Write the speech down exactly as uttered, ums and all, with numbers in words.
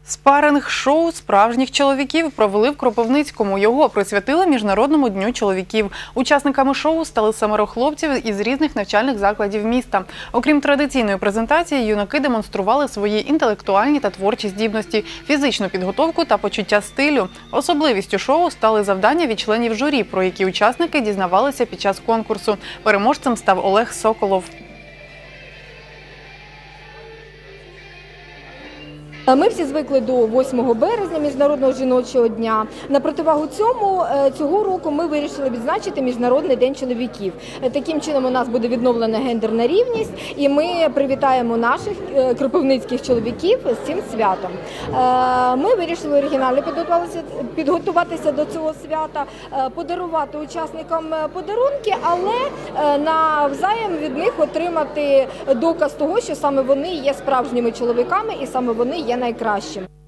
Спаринг-шоу справжніх чоловіків провели в Кропивницькому. Його присвятили Міжнародному дню чоловіків. Учасниками шоу стали семеро хлопців із різних навчальних закладів міста. Окрім традиційної презентації, юнаки демонстрували свої інтелектуальні та творчі здібності, фізичну підготовку та почуття стилю. Особливістю шоу стали завдання від членів журі, про які учасники дізнавалися під час конкурсу. Переможцем став Олег Соколов. Ми всі звикли до восьмого березня, Міжнародного жіночого дня. На противагу цьому, цього року ми вирішили відзначити Міжнародний день чоловіків. Таким чином у нас буде відновлена гендерна рівність, і ми привітаємо наших кропивницьких чоловіків з цим святом. Ми вирішили оригінально підготуватися до цього свята, подарувати учасникам подарунки, але навзаєм від них отримати доказ того, що саме вони є справжніми чоловіками і саме вони є найкращим.